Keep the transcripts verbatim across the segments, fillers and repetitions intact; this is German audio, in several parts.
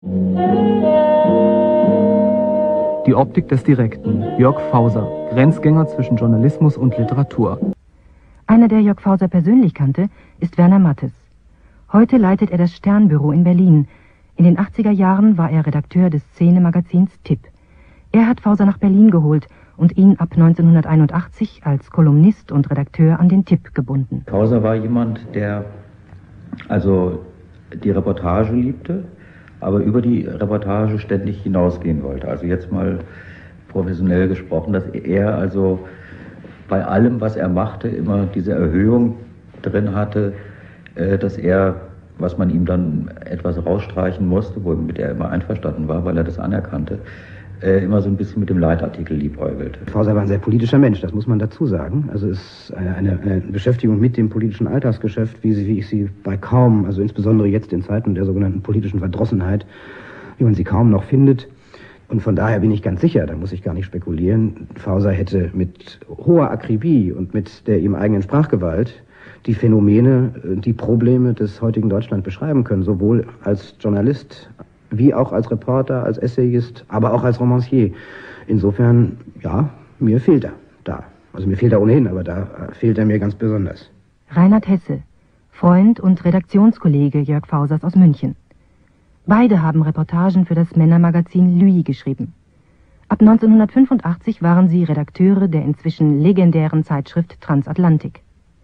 Die Optik des Direkten, Jörg Fauser, Grenzgänger zwischen Journalismus und Literatur. Einer, der Jörg Fauser persönlich kannte, ist Werner Mattes. Heute leitet er das Sternbüro in Berlin. In den achtziger Jahren war er Redakteur des Szene-Magazins Tipp. Er hat Fauser nach Berlin geholt und ihn ab neunzehnhunderteinundachtzig als Kolumnist und Redakteur an den Tipp gebunden. Fauser war jemand, der also die Reportage liebte, aber über die Reportage ständig hinausgehen wollte. Also jetzt mal professionell gesprochen, dass er also bei allem, was er machte, immer diese Erhöhung drin hatte, dass er, was man ihm dann etwas rausstreichen musste, womit er immer einverstanden war, weil er das anerkannte, immer so ein bisschen mit dem Leitartikel liebäugelte. Fauser war ein sehr politischer Mensch, das muss man dazu sagen. Also es ist eine, eine, eine Beschäftigung mit dem politischen Alltagsgeschäft, wie, sie, wie ich sie bei kaum, also insbesondere jetzt in Zeiten der sogenannten politischen Verdrossenheit, wie man sie kaum noch findet. Und von daher bin ich ganz sicher, da muss ich gar nicht spekulieren, Fauser hätte mit hoher Akribie und mit der ihm eigenen Sprachgewalt die Phänomene, die Probleme des heutigen Deutschland beschreiben können, sowohl als Journalist wie auch als Reporter, als Essayist, aber auch als Romancier. Insofern, ja, mir fehlt er da. Also mir fehlt er ohnehin, aber da fehlt er mir ganz besonders. Reinhard Hesse, Freund und Redaktionskollege Jörg Fausers aus München. Beide haben Reportagen für das Männermagazin Lui geschrieben. Ab neunzehnhundertfünfundachtzig waren sie Redakteure der inzwischen legendären Zeitschrift Transatlantik.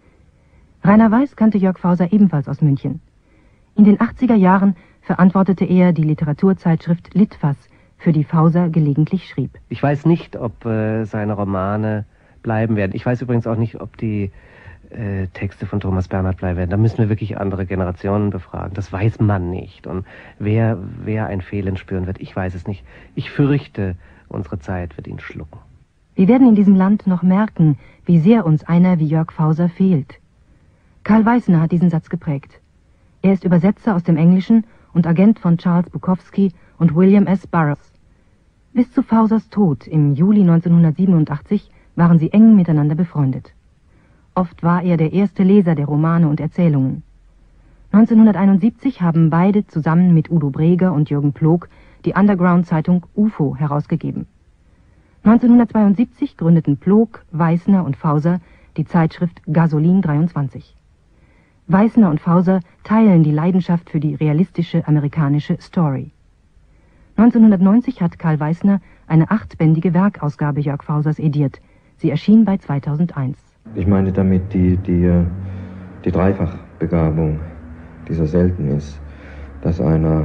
Rainer Weiß kannte Jörg Fauser ebenfalls aus München. In den achtziger Jahren verantwortete er die Literaturzeitschrift Litfaß, für die Fauser gelegentlich schrieb. Ich weiß nicht, ob äh, seine Romane bleiben werden. Ich weiß übrigens auch nicht, ob die äh, Texte von Thomas Bernhard bleiben werden. Da müssen wir wirklich andere Generationen befragen. Das weiß man nicht. Und wer, wer ein Fehlen spüren wird, ich weiß es nicht. Ich fürchte, unsere Zeit wird ihn schlucken. Wir werden in diesem Land noch merken, wie sehr uns einer wie Jörg Fauser fehlt. Karl Weissner hat diesen Satz geprägt. Er ist Übersetzer aus dem Englischen und Agent von Charles Bukowski und William S. Burroughs. Bis zu Fausers Tod im Juli neunzehnhundertsiebenundachtzig waren sie eng miteinander befreundet. Oft war er der erste Leser der Romane und Erzählungen. neunzehnhunderteinundsiebzig haben beide zusammen mit Udo Breger und Jürgen Ploog die Underground-Zeitung U F O herausgegeben. neunzehnhundertzweiundsiebzig gründeten Ploog, Weissner und Fauser die Zeitschrift Gasolin dreiundzwanzig. Weissner und Fauser teilen die Leidenschaft für die realistische amerikanische Story. neunzehnhundertneunzig hat Karl Weissner eine achtbändige Werkausgabe Jörg Fausers ediert. Sie erschien bei zweitausendeins. Ich meine damit die, die, die Dreifachbegabung, die so selten ist, dass einer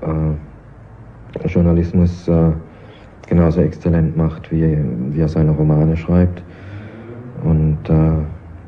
äh, Journalismus äh, genauso exzellent macht, wie, wie er seine Romane schreibt. Und äh,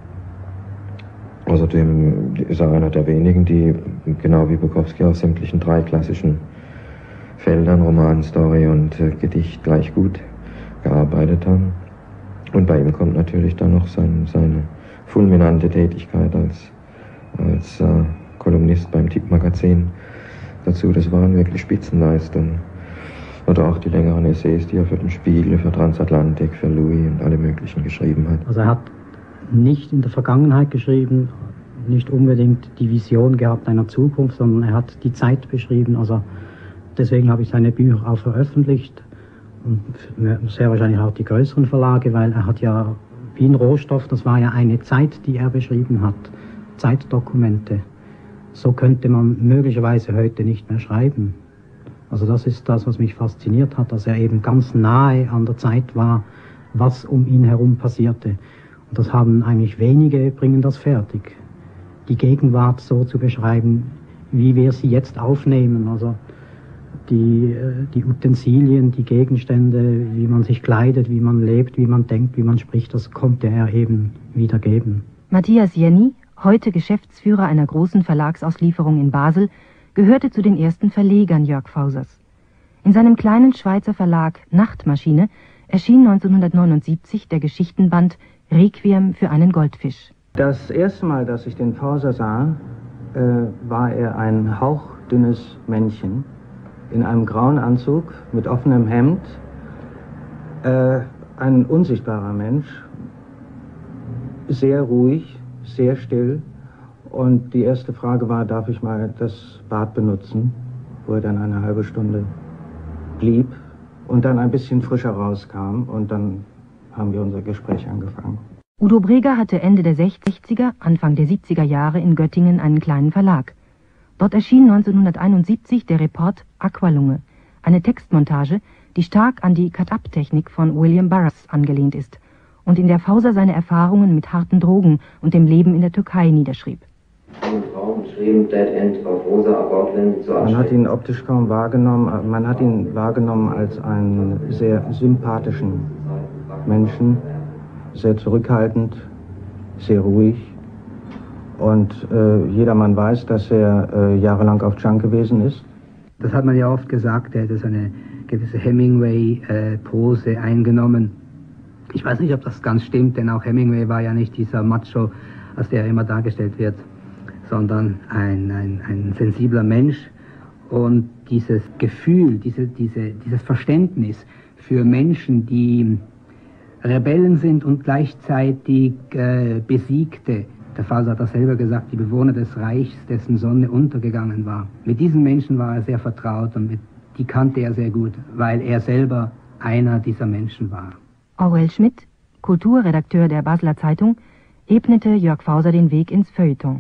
außerdem ist er einer der wenigen, die genau wie Bukowski auf sämtlichen drei klassischen Feldern, Roman, Story und äh, Gedicht gleich gut gearbeitet haben. Und bei ihm kommt natürlich dann noch sein, seine fulminante Tätigkeit als, als äh, Kolumnist beim Tipp-Magazin dazu. Das waren wirklich Spitzenleistungen. Oder auch die längeren Essays, die er für den Spiegel, für Transatlantik, für Louis und alle möglichen geschrieben hat. Also er hat nicht in der Vergangenheit geschrieben, nicht unbedingt die Vision gehabt einer Zukunft, sondern er hat die Zeit beschrieben. Also deswegen habe ich seine Bücher auch veröffentlicht und sehr wahrscheinlich auch die größeren Verlage, weil er hat ja wie ein Rohstoff, das war ja eine Zeit, die er beschrieben hat, Zeitdokumente. So könnte man möglicherweise heute nicht mehr schreiben. Also das ist das, was mich fasziniert hat, dass er eben ganz nahe an der Zeit war, was um ihn herum passierte. Und das haben eigentlich wenige, bringen das fertig. Die Gegenwart so zu beschreiben, wie wir sie jetzt aufnehmen. Also die, die Utensilien, die Gegenstände, wie man sich kleidet, wie man lebt, wie man denkt, wie man spricht, das konnte er eben wiedergeben. Matthias Jenny, heute Geschäftsführer einer großen Verlagsauslieferung in Basel, gehörte zu den ersten Verlegern Jörg Fausers. In seinem kleinen Schweizer Verlag Nachtmaschine erschien neunzehnhundertneunundsiebzig der Geschichtenband Requiem für einen Goldfisch. Das erste Mal, dass ich den Fauser sah, äh, war er ein hauchdünnes Männchen in einem grauen Anzug mit offenem Hemd, äh, ein unsichtbarer Mensch, sehr ruhig, sehr still. Und die erste Frage war, darf ich mal das Bad benutzen? wo er dann eine halbe Stunde blieb und dann ein bisschen frischer rauskam und dann haben wir unser Gespräch angefangen. Udo Breger hatte Ende der sechziger, Anfang der siebziger Jahre in Göttingen einen kleinen Verlag. Dort erschien neunzehnhunderteinundsiebzig der Report Aqualunge, eine Textmontage, die stark an die Cut-Up-Technik von William Burroughs angelehnt ist und in der Fauser seine Erfahrungen mit harten Drogen und dem Leben in der Türkei niederschrieb. Man hat ihn optisch kaum wahrgenommen, man hat ihn wahrgenommen als einen sehr sympathischen Menschen, sehr zurückhaltend, sehr ruhig. Und äh, jedermann weiß, dass er äh, jahrelang auf Junk gewesen ist. Das hat man ja oft gesagt, er hätte so eine gewisse Hemingway-Pose äh, eingenommen. Ich weiß nicht, ob das ganz stimmt, denn auch Hemingway war ja nicht dieser Macho, als der immer dargestellt wird, sondern ein, ein, ein sensibler Mensch. Und dieses Gefühl, diese, diese, dieses Verständnis für Menschen, die Rebellen sind und gleichzeitig äh, Besiegte. Der Fauser hat das selber gesagt, die Bewohner des Reichs, dessen Sonne untergegangen war. Mit diesen Menschen war er sehr vertraut und mit, die kannte er sehr gut, weil er selber einer dieser Menschen war. Aurel Schmidt, Kulturredakteur der Basler Zeitung, ebnete Jörg Fauser den Weg ins Feuilleton.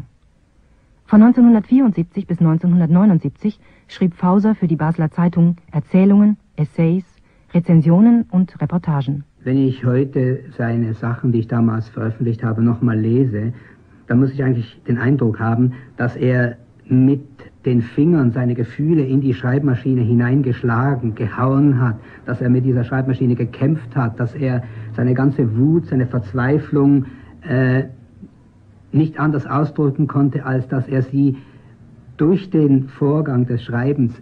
Von neunzehnhundertvierundsiebzig bis neunzehnhundertneunundsiebzig schrieb Fauser für die Basler Zeitung Erzählungen, Essays, Rezensionen und Reportagen. Wenn ich heute seine Sachen, die ich damals veröffentlicht habe, nochmal lese, dann muss ich eigentlich den Eindruck haben, dass er mit den Fingern seine Gefühle in die Schreibmaschine hineingeschlagen, gehauen hat, dass er mit dieser Schreibmaschine gekämpft hat, dass er seine ganze Wut, seine Verzweiflung äh, nicht anders ausdrücken konnte, als dass er sie durch den Vorgang des Schreibens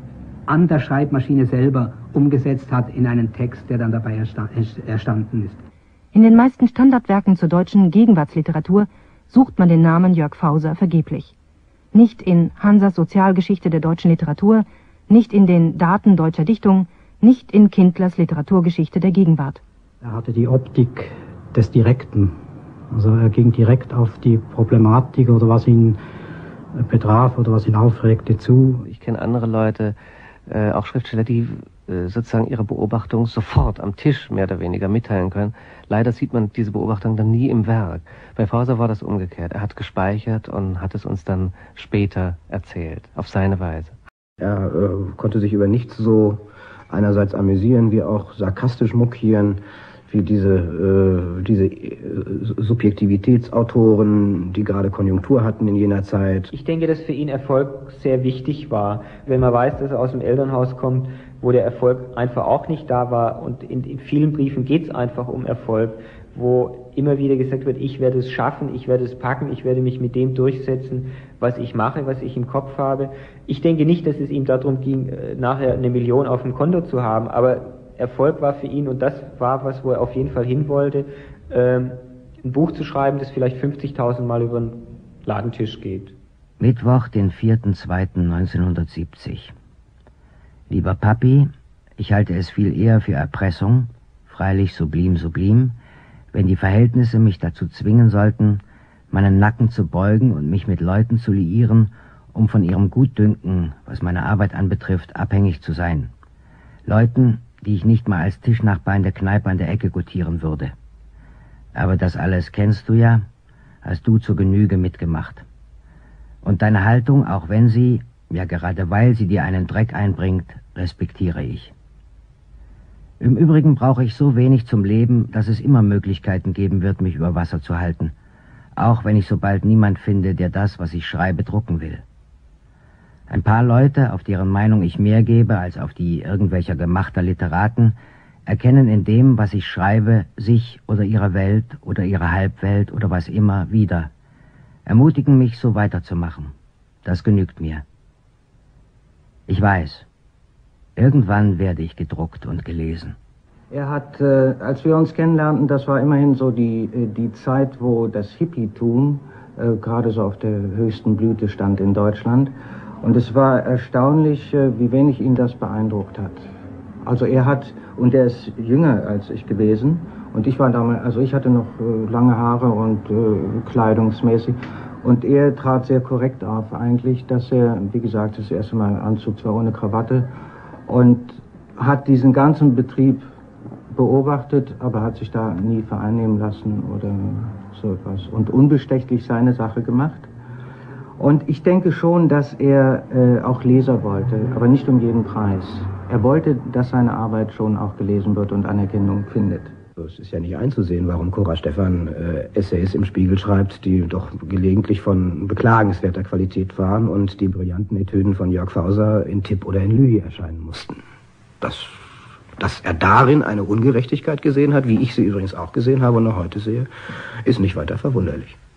an der Schreibmaschine selber umgesetzt hat in einen Text, der dann dabei erstanden ist. In den meisten Standardwerken zur deutschen Gegenwartsliteratur sucht man den Namen Jörg Fauser vergeblich. Nicht in Hansas Sozialgeschichte der deutschen Literatur, nicht in den Daten deutscher Dichtung, nicht in Kindlers Literaturgeschichte der Gegenwart. Er hatte die Optik des Direkten. Also er ging direkt auf die Problematik oder was ihn betraf oder was ihn aufregte zu. Ich kenne andere Leute, äh, auch Schriftsteller, die äh, sozusagen ihre Beobachtung sofort am Tisch mehr oder weniger mitteilen können. Leider sieht man diese Beobachtung dann nie im Werk. Bei Fauser war das umgekehrt. Er hat gespeichert und hat es uns dann später erzählt, auf seine Weise. Er äh, konnte sich über nichts so einerseits amüsieren, wie auch sarkastisch mokieren, wie diese, äh, diese äh, Subjektivitätsautoren, die gerade Konjunktur hatten in jener Zeit. Ich denke, dass für ihn Erfolg sehr wichtig war. Wenn man weiß, dass er aus dem Elternhaus kommt, wo der Erfolg einfach auch nicht da war, und in, in vielen Briefen geht es einfach um Erfolg, wo immer wieder gesagt wird, ich werde es schaffen, ich werde es packen, ich werde mich mit dem durchsetzen, was ich mache, was ich im Kopf habe. Ich denke nicht, dass es ihm darum ging, nachher eine Million auf dem Konto zu haben, aber Erfolg war für ihn, und das war was, wo er auf jeden Fall hin wollte, ähm, ein Buch zu schreiben, das vielleicht fünfzigtausend Mal über den Ladentisch geht. Mittwoch, den vierten zweiten neunzehnhundertsiebzig. Lieber Papi, ich halte es viel eher für Erpressung, freilich sublim, sublim, wenn die Verhältnisse mich dazu zwingen sollten, meinen Nacken zu beugen und mich mit Leuten zu liieren, um von ihrem Gutdünken, was meine Arbeit anbetrifft, abhängig zu sein. Leuten, die ich nicht mal als Tischnachbar in der Kneipe an der Ecke gutieren würde. Aber das alles kennst du ja, hast du zur Genüge mitgemacht. Und deine Haltung, auch wenn sie, ja gerade weil sie dir einen Dreck einbringt, respektiere ich. Im Übrigen brauche ich so wenig zum Leben, dass es immer Möglichkeiten geben wird, mich über Wasser zu halten, auch wenn ich so bald niemand finde, der das, was ich schreibe, drucken will. Ein paar Leute, auf deren Meinung ich mehr gebe als auf die irgendwelcher gemachter Literaten, erkennen in dem, was ich schreibe, sich oder ihre Welt oder ihre Halbwelt oder was immer wieder, ermutigen mich, so weiterzumachen. Das genügt mir. Ich weiß, irgendwann werde ich gedruckt und gelesen. Er hat, äh, als wir uns kennenlernten, das war immerhin so die, die Zeit, wo das Hippietum äh, gerade so auf der höchsten Blüte stand in Deutschland. Und es war erstaunlich, wie wenig ihn das beeindruckt hat. Also er hat, und er ist jünger als ich gewesen, und ich war damals, also ich hatte noch lange Haare und äh, kleidungsmäßig, Und er trat sehr korrekt auf eigentlich, dass er, wie gesagt, das erste Mal Anzug zwar ohne Krawatte, und hat diesen ganzen Betrieb beobachtet, aber hat sich da nie vereinnehmen lassen oder so etwas. Und unbestechlich seine Sache gemacht. Und ich denke schon, dass er äh, auch Leser wollte, aber nicht um jeden Preis. Er wollte, dass seine Arbeit schon auch gelesen wird und Anerkennung findet. Es ist ja nicht einzusehen, warum Cora Stephan äh, Essays im Spiegel schreibt, die doch gelegentlich von beklagenswerter Qualität waren und die brillanten Etüden von Jörg Fauser in Tipp oder in Lühi erscheinen mussten. Das, dass er darin eine Ungerechtigkeit gesehen hat, wie ich sie übrigens auch gesehen habe und noch heute sehe, ist nicht weiter verwunderlich.